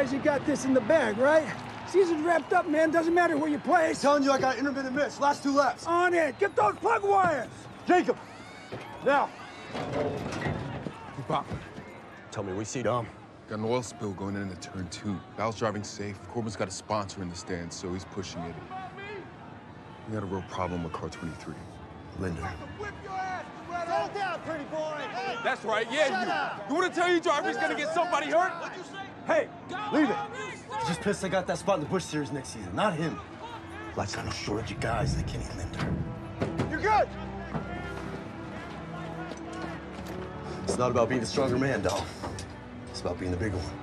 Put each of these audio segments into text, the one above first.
guys you got this in the bag, right? Season's wrapped up, man. Doesn't matter where you play. I'm telling you, I got intermittent miss. Last 2 laps. On it. Get those plug wires. Jacob. Now. Hey, Pop. Tell me, we see Dom. Got an oil spill going into turn 2. Val's driving safe. Corbin's got a sponsor in the stands, so he's pushing it. We got a real problem with car 23. Linder. Settle down, pretty boy. Hey. That's right, yeah, you want to tell your driver he's gonna get somebody hurt? Hey, leave it. I'm just pissed I got that spot in the Busch Series next season, not him. Life's got no shortage of guys like Kenny Linder. You're good. It's not about being the stronger man, Dom. It's about being the bigger one.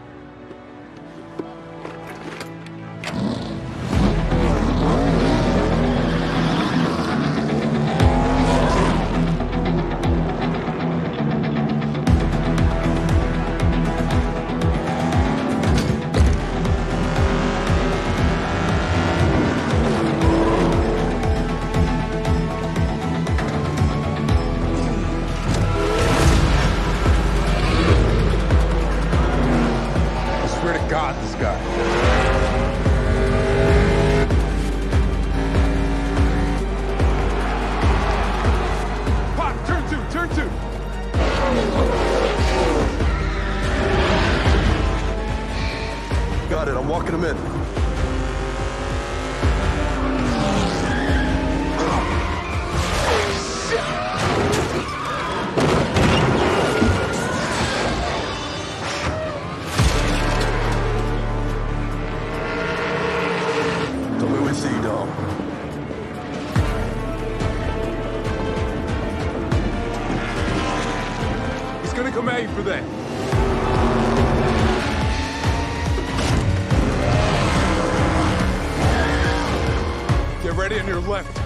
God, this guy. Pop, turn 2, turn 2. Got it, I'm walking him in. He's gonna come at you for that. Get ready on your left.